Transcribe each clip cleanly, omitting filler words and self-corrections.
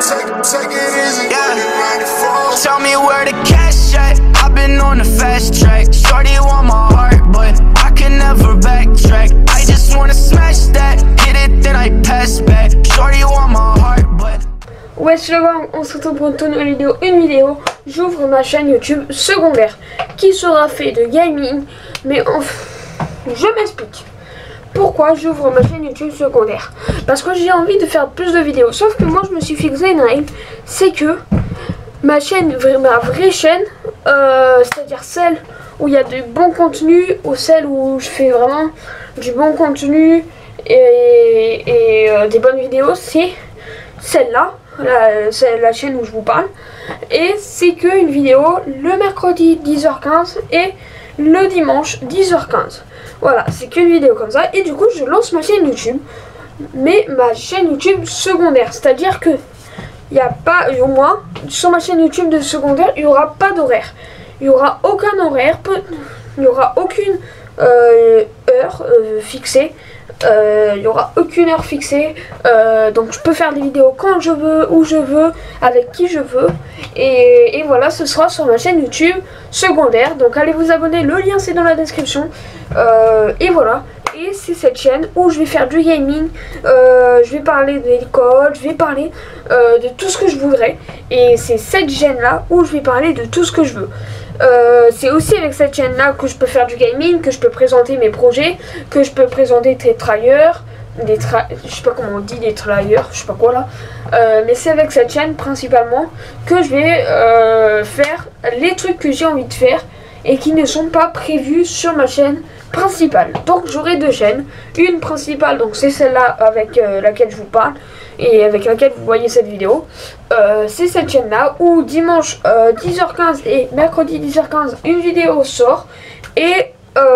Yeah. Tell me where the cash at. I've been on the fast track. Shorty want my heart, but I can never backtrack. I just wanna smash that. Hit it, then I pass back. Shorty want my heart, but. Ouais, c'est le gang, on se retrouve pour une toute nouvelle vidéo. J'ouvre ma chaîne YouTube secondaire qui sera fait de gaming, mais je m'explique. Pourquoi j'ouvre ma chaîne YouTube secondaire? Parce que j'ai envie de faire plus de vidéos. Sauf que moi je me suis fixé une règle, c'est que ma vraie chaîne, c'est-à-dire celle où il y a du bon contenu, ou celle où je fais vraiment du bon contenu et des bonnes vidéos, c'est celle-là. C'est la chaîne où je vous parle. Et c'est qu'une vidéo le mercredi 10h15 et le dimanche 10h15. Voilà, c'est qu'une vidéo comme ça. Et du coup, je lance ma chaîne YouTube. Mais ma chaîne YouTube secondaire. C'est-à-dire que il n'y a pas, au moins, sur ma chaîne YouTube de secondaire, il n'y aura pas d'horaire. Il n'y aura aucun horaire. Il n'y aura aucune heure fixée. Il n'y aura aucune heure fixée, donc je peux faire des vidéos quand je veux, où je veux, avec qui je veux, et voilà, ce sera sur ma chaîne YouTube secondaire, donc allez vous abonner, le lien c'est dans la description, et voilà, et c'est cette chaîne où je vais faire du gaming, je vais parler de l'école, je vais parler de tout ce que je voudrais, et c'est cette chaîne là où je vais parler de tout ce que je veux. C'est aussi avec cette chaîne là que je peux faire du gaming, que je peux présenter mes projets, que je peux présenter des trailers, je sais pas comment on dit, des trailers, je sais pas quoi là, mais c'est avec cette chaîne principalement que je vais faire les trucs que j'ai envie de faire et qui ne sont pas prévus sur ma chaîne principale. Donc j'aurai deux chaînes, une principale, donc c'est celle-là avec laquelle je vous parle et avec laquelle vous voyez cette vidéo. C'est cette chaîne-là où dimanche 10h15 et mercredi 10h15 une vidéo sort, et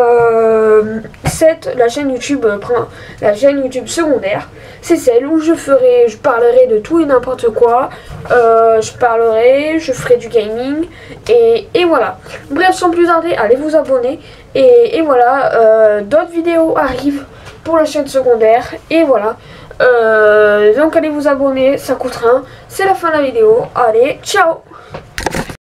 la chaîne YouTube secondaire, c'est celle où je parlerai de tout et n'importe quoi, je ferai du gaming, et voilà. Bref, sans plus tarder, allez vous abonner, et voilà, d'autres vidéos arrivent pour la chaîne secondaire, et voilà. Donc allez vous abonner, ça coûte rien, c'est la fin de la vidéo, allez, ciao.